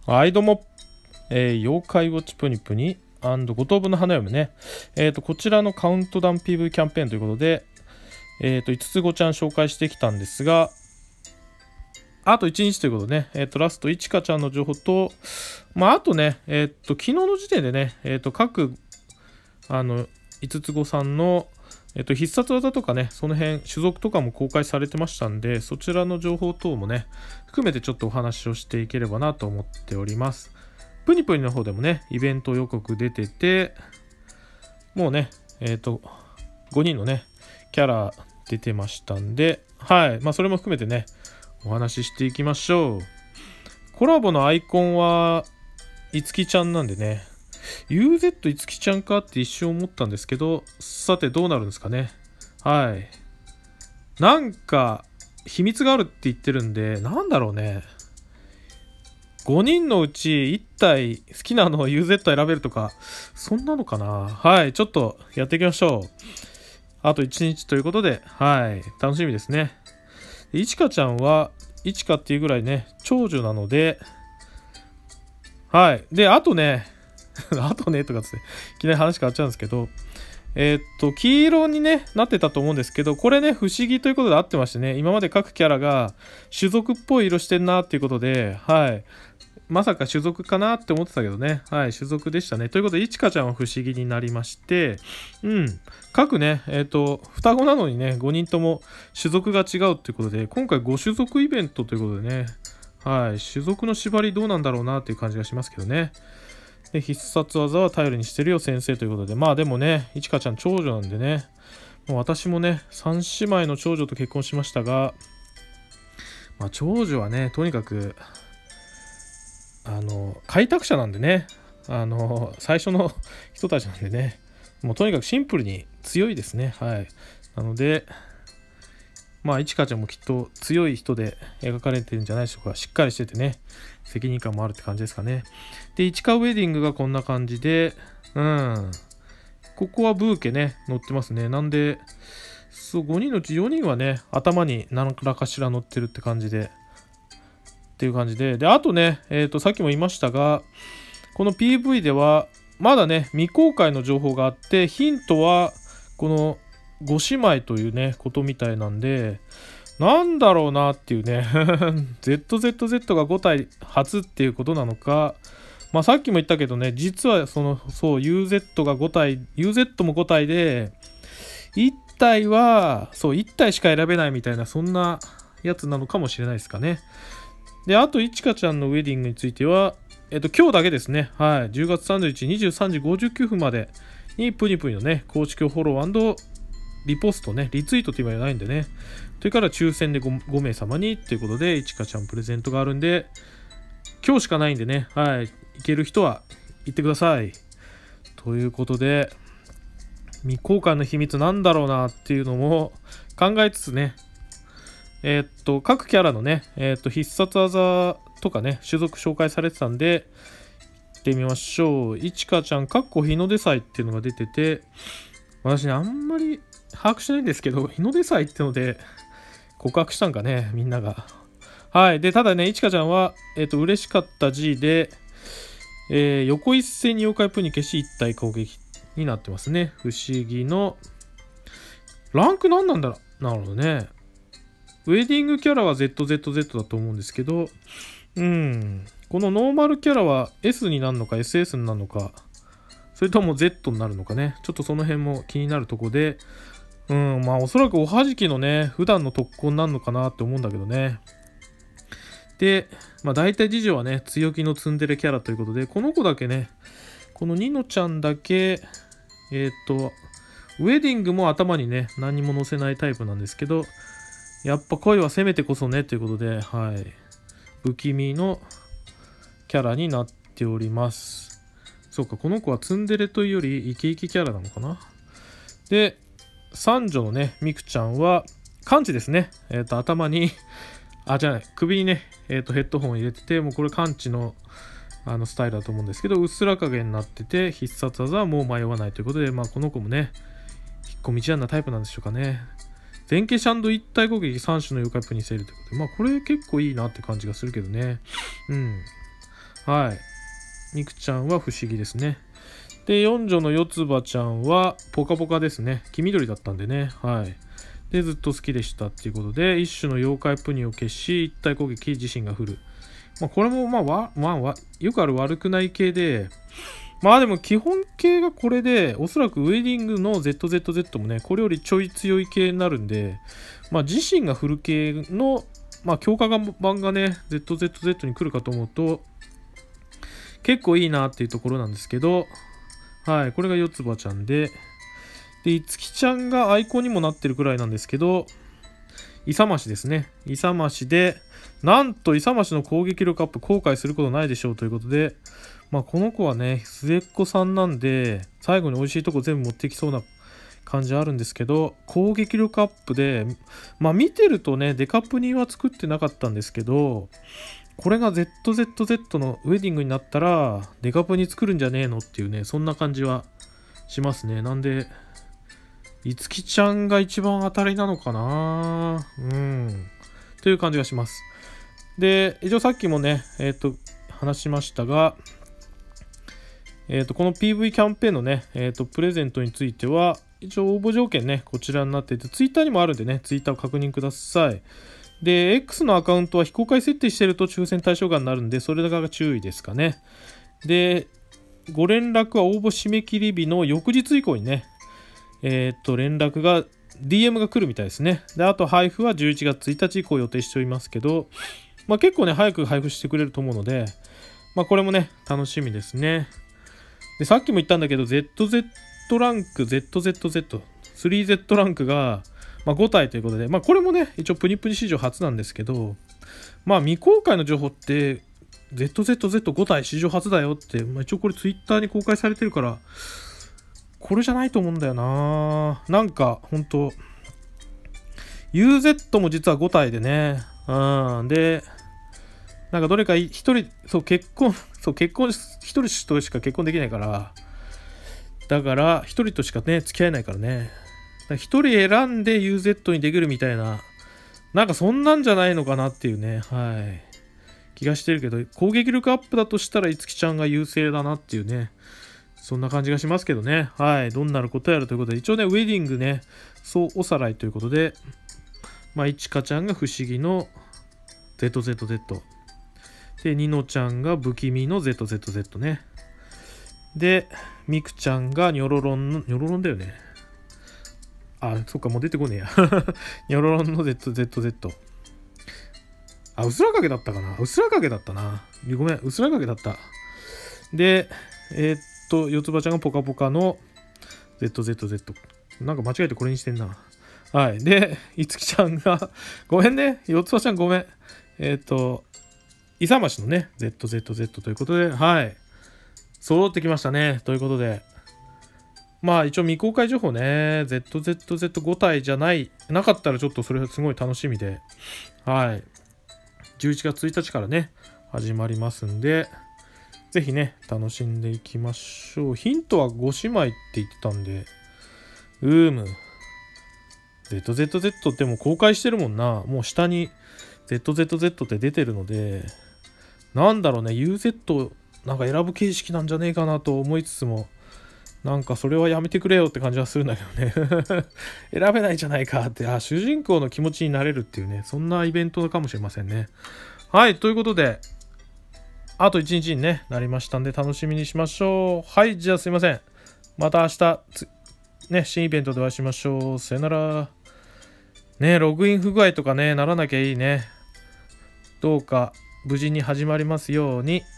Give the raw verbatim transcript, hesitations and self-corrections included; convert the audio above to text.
はい、どうも、えー、妖怪ウォッチプニプニ五等分の花嫁ね、えーと、こちらのカウントダウン ピーブイ キャンペーンということで、えーと、いつつごちゃん紹介してきたんですが、あといちにちということでね、えーと、ラストいちかちゃんの情報と、まあ、あとね、えーと、昨日の時点でね、えーと、各、あの、いつつごさんの、えっと、必殺技とかね、その辺、種族とかも公開されてましたんで、そちらの情報等もね、含めてちょっとお話をしていければなと思っております。プニプニの方でもね、イベント予告出てて、もうね、えっと、ごにんのね、キャラ出てましたんで、はい、まあそれも含めてね、お話ししていきましょう。コラボのアイコンは、いつきちゃんなんでね、ユーゼット いつきちゃんかって一瞬思ったんですけど、さてどうなるんですかね。はい。なんか、秘密があるって言ってるんで、なんだろうね。ごにんのうちいち体好きなのを ユーゼット 選べるとか、そんなのかな。はい。ちょっとやっていきましょう。あといちにちということで、はい。楽しみですね。いちかちゃんは、いちかっていうぐらいね、長女なので、はい。で、あとね、あとねとかつって、いきなり話変わっちゃうんですけど、えー、っと、黄色にね、なってたと思うんですけど、これね、不思議ということで合ってましてね、今まで各キャラが種族っぽい色してんなっていうことで、はい。まさか種族かなって思ってたけどね、はい、種族でしたね。ということで、いちかちゃんは不思議になりまして、うん、各ね、えー、っと、双子なのにね、ごにんとも種族が違うっていうことで、今回ご種族イベントということでね、はい、種族の縛りどうなんだろうなっていう感じがしますけどね。で、必殺技は頼りにしてるよ先生ということで、まあでもね、いちかちゃん長女なんでね、もう私もね、さん姉妹の長女と結婚しましたが、まあ長女はね、とにかく、あの、開拓者なんでね、あの、最初の人たちなんでね、もうとにかくシンプルに強いですね。はい。なので、まあ、いちかちゃんもきっと強い人で描かれてるんじゃないでしょうか。しっかりしててね、責任感もあるって感じですかね。で、いちかウェディングがこんな感じで、うん。ここはブーケね、乗ってますね。なんで、そう、ごにんのうちよにんはね、頭に何らかしら乗ってるって感じで、っていう感じで。で、あとね、えっと、さっきも言いましたが、この ピーブイ では、まだね、未公開の情報があって、ヒントは、この、ご姉妹というね、ことみたいなんで、なんだろうなっていうね、ゼットゼットゼット がご体初っていうことなのか、まあさっきも言ったけどね、実はその、そう、ユーゼット がご体、ユーゼット もご体で、いち体は、そう、いち体しか選べないみたいな、そんなやつなのかもしれないですかね。で、あと、いちかちゃんのウェディングについては、えっと、今日だけですね、はい、じゅうがつさんじゅういちにち、にじゅうさんじごじゅうきゅうふんまでに、プニプニのね、公式フォロー&リポストね、リツイートって今やないんでね。それから抽選で 5, ご名様にっていうことで、いちかちゃんプレゼントがあるんで、今日しかないんでね、はい、行ける人は行ってください。ということで、未公開の秘密なんだろうなっていうのも考えつつね、えー、っと、各キャラのね、えー、っと、必殺技とかね、種族紹介されてたんで、行ってみましょう。いちかちゃん、かっこ日の出祭っていうのが出てて、私ね、あんまり把握しないんですけど、日の出祭ってので告白したんかね、みんなが。はい。で、ただね、いちかちゃんは、えっと、嬉しかった G で、えー、横一線に妖怪プニ消し一体攻撃になってますね。不思議の、ランク何なんだろう。なるほどね。ウェディングキャラは ゼットゼットゼット だと思うんですけど、うん。このノーマルキャラは S になるのか エスエス になるのか、それとも Z になるのかね。ちょっとその辺も気になるとこで、うん、まあおそらくおはじきのね、普段の特攻になるのかなって思うんだけどね。で、まあ大体次女はね、強気のツンデレキャラということで、この子だけね、このニノちゃんだけ、えー、っと、ウェディングも頭にね、何も乗せないタイプなんですけど、やっぱ恋は攻めてこそねということで、はい。不気味のキャラになっております。そうか、この子はツンデレというよりイケイケキャラなのかな。で、三女のね、ミクちゃんは、完治ですね。えっ、ー、と、頭に、あ、じゃない、首にね、えっ、ー、と、ヘッドホンを入れてて、もうこれ完治の、あの、スタイルだと思うんですけど、うっすら影になってて、必殺技はもう迷わないということで、まあ、この子もね、引っ込み思案なタイプなんでしょうかね。前傾シャンド一体攻撃さん種の妖怪プにせるということで、まあ、これ結構いいなって感じがするけどね。うん。 はい。ミクちゃんは不思議ですね。で、四女の四つ葉ちゃんはポカポカですね。黄緑だったんでね。はい。で、ずっと好きでしたっていうことで、一種の妖怪プニを消し、一体攻撃自身が降る。まあ、これも、まあ、わ、まあ、わ、よくある悪くない系で、まあでも基本系がこれで、おそらくウェディングの ゼットゼットゼット もね、これよりちょい強い系になるんで、まあ自身が振る系の、まあ強化版がね、ゼットゼットゼット に来るかと思うと、結構いいなっていうところなんですけど、はい、これが四つ葉ちゃんで、で、いつきちゃんがアイコンにもなってるくらいなんですけど、勇ましですね。勇ましで、なんと勇ましの攻撃力アップ後悔することないでしょうということで、まあこの子はね、末っ子さんなんで、最後に美味しいとこ全部持ってきそうな感じあるんですけど、攻撃力アップで、まあ見てるとね、デカプニは作ってなかったんですけど、これが ゼットゼットゼット のウェディングになったら、デカプニ作るんじゃねえのっていうね、そんな感じはしますね。なんで、いつきちゃんが一番当たりなのかなうん。という感じがします。で、一応さっきもね、えっと、話しましたが、えっと、この ピーブイ キャンペーンのね、えっと、プレゼントについては、一応応募条件ね、こちらになってて、ツイッターにもあるんでね、ツイッターを確認ください。で、X のアカウントは非公開設定してると抽選対象外になるんで、それが注意ですかね。で、ご連絡は応募締め切り日の翌日以降にね、えー、っと、連絡が、ディーエム が来るみたいですね。で、あと配布はじゅういちがつついたち以降予定しておりますけど、まあ結構ね、早く配布してくれると思うので、まあこれもね、楽しみですね。で、さっきも言ったんだけど、ゼットゼット ランク、ゼットゼットゼット、スリーゼット ランクが、まあ、ご体ということで、まあこれもね、一応プニプニ史上初なんですけど、まあ未公開の情報って、ゼットゼットゼットご 体史上初だよって、まあ、一応これツイッターに公開されてるから、これじゃないと思うんだよな。なんか、ほんと、ユーゼット も実はご体でね、うん、で、なんかどれか一人、そう、結婚、そう、結婚、一人としか結婚できないから、だから、一人としかね、付き合えないからね。一人選んで ユーゼット にできるみたいな、なんかそんなんじゃないのかなっていうね、はい。気がしてるけど、攻撃力アップだとしたら、いつきちゃんが優勢だなっていうね、そんな感じがしますけどね。はい。どんなることやるということで、一応ね、ウェディングね、そうおさらいということで、まあ、いちかちゃんが不思議の ゼットゼットゼット。で、ニノちゃんが不気味の ゼットゼットゼット ね。で、ミクちゃんがニョロロンの、ニョロロンだよね。あ、そっか、もう出てこねえや。ニョロロンの ゼットゼットゼット。あ、うすらかけだったかな。うすらかけだったな。ごめん、うすらかけだった。で、えー、っと、四つ葉ちゃんがポカポカの ゼットゼットゼット。なんか間違えてこれにしてんな。はい。で、いつきちゃんが、ごめんね。四つ葉ちゃんごめん。えー、っと、勇ましのね、ゼットゼットゼット ということで、はい。揃ってきましたね。ということで。まあ一応未公開情報ね、ゼットゼットゼットご 体じゃない、なかったらちょっとそれすごい楽しみで、はい。じゅういちがつついたちからね、始まりますんで、ぜひね、楽しんでいきましょう。ヒントはご姉妹って言ってたんで、うーむ。ゼットゼットゼット ってもう公開してるもんな。もう下に ゼットゼットゼット って出てるので、なんだろうね、ユーゼット なんか選ぶ形式なんじゃねえかなと思いつつも、なんかそれはやめてくれよって感じはするんだけどね。選べないじゃないかって、あ、主人公の気持ちになれるっていうね、そんなイベントかもしれませんね。はい、ということで、あといちにちに、ね、なりましたんで楽しみにしましょう。はい、じゃあすいません。また明日、ね、新イベントでお会いしましょう。さよなら。ね、ログイン不具合とかね、ならなきゃいいね。どうか無事に始まりますように。